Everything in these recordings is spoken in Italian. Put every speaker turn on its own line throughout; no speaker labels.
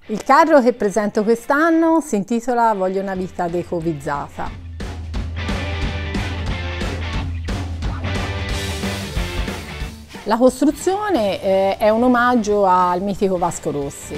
Il carro che presento quest'anno si intitola Voglio una vita decovizzata. La costruzione è un omaggio al mitico Vasco Rossi.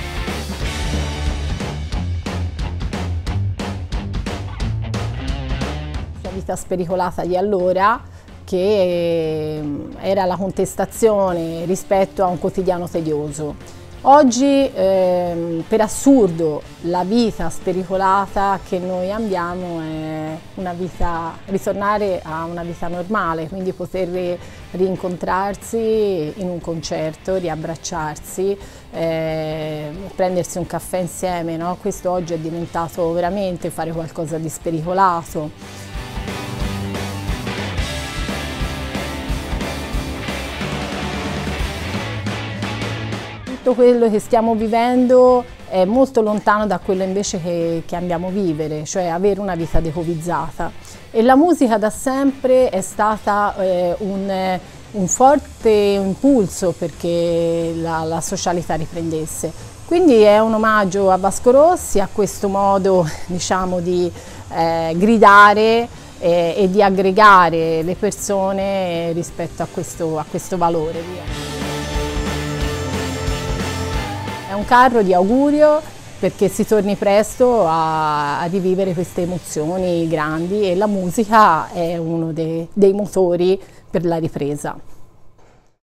La vita spericolata di allora, che era la contestazione rispetto a un quotidiano tedioso. Oggi, per assurdo, la vita spericolata che noi abbiamo è ritornare a una vita normale, quindi poter rincontrarsi in un concerto, riabbracciarsi, prendersi un caffè insieme, no? Questo oggi è diventato veramente fare qualcosa di spericolato. Tutto quello che stiamo vivendo è molto lontano da quello invece che andiamo a vivere, cioè avere una vita decovizzata. E la musica da sempre è stata un forte impulso perché la socialità riprendesse. Quindi è un omaggio a Vasco Rossi, a questo modo, diciamo, di gridare e di aggregare le persone rispetto a questo valore. Via. È un carro di augurio perché si torni presto a rivivere queste emozioni grandi e la musica è uno dei motori per la ripresa.